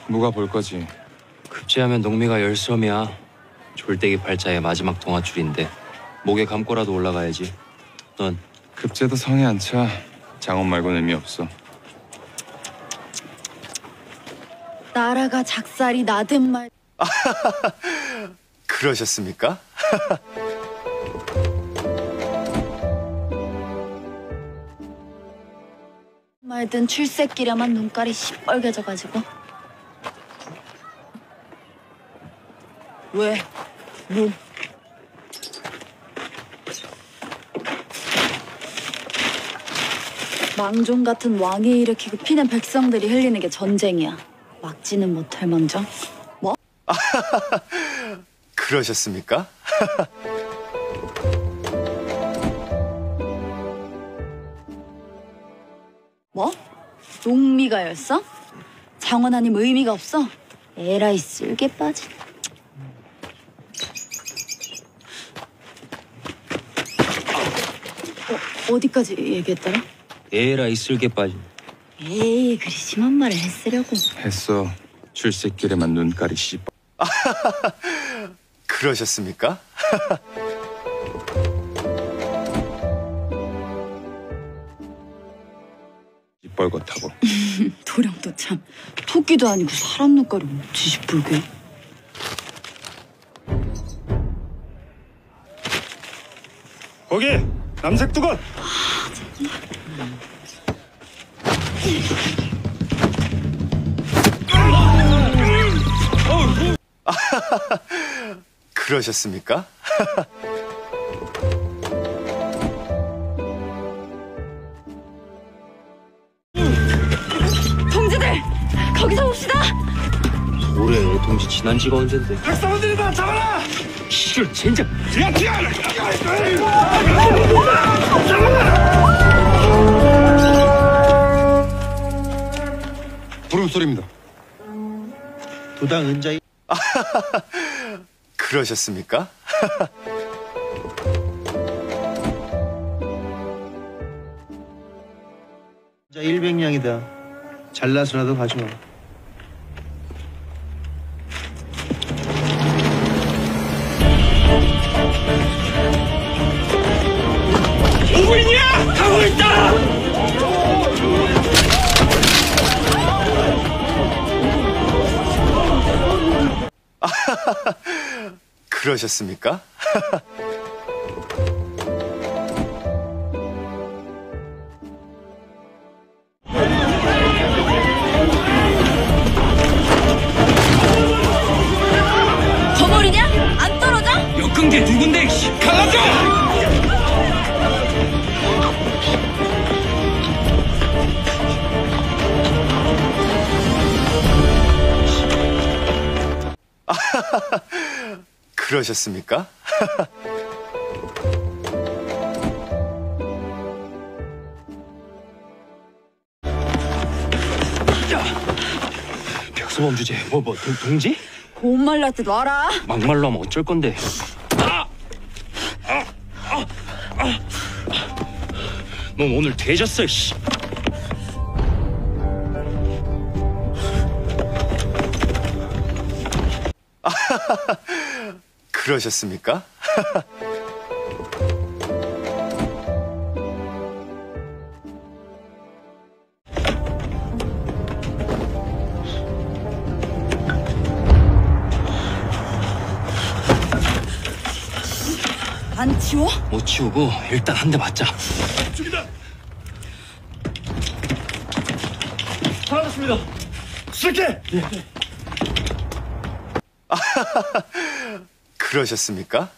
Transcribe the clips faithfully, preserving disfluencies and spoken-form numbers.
누가 볼 거지? 급제하면 농미가 열섬이야. 졸대기 팔자의 마지막 동아줄인데 목에 감고라도 올라가야지. 넌? 급제도 성에 안 차. 장원 말고는 의미 없어. 나라가 작살이 나든 말. 그러셨습니까? 말든 출세끼려만 눈깔이 시뻘개져가지고. 왜? 뭐? 망종 같은 왕이 일으키고 피는 백성들이 흘리는 게 전쟁이야. 막지는 못할 망정? 뭐? 그러셨습니까? 뭐? 농미가 열서? 장원 아님 의미가 없어? 에라이 쓸개 빠진. 어, 어디까지 얘기했더라? 에라이 쓸개 빠진. 에이, 그리 심한 말을 했으려고. 했어. 출세길에만 눈깔이 씨. 그러셨습니까? 시뻘겋다고. 도령도 참. 토끼도 아니고 사람 눈깔이 어찌 시뻘게. 거기 남색 두건. 그러셨습니까? 동지들! 거기서 봅시다! 올해 동지 지난 지가 언젠데. 백성원들이다 잡아라! 실 젠장. 야, 튀어! 부름소리입니다. 도당 은자이. 그러셨습니까? 자, 일백냥이다. 잘나서라도 가져와. 오고 있냐? 가고 있다! 그러셨습니까? 거물이냐? 안 떨어져? 역근 게 누군데? 강하죠! 그러셨습니까? 벽소범 주제. 뭐 뭐 동지? 못 말랄 때 놔라. 막말로 하면 어쩔 건데. 넌 오늘 되졌어, 씨. 그러셨습니까? 안 치워? 못 치우고 일단 한 대 맞자. 죽이다! 사라졌습니다. 수색해! 그러셨습니까?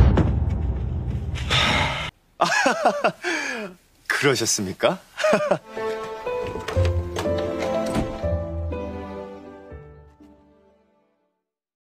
그러셨습니까?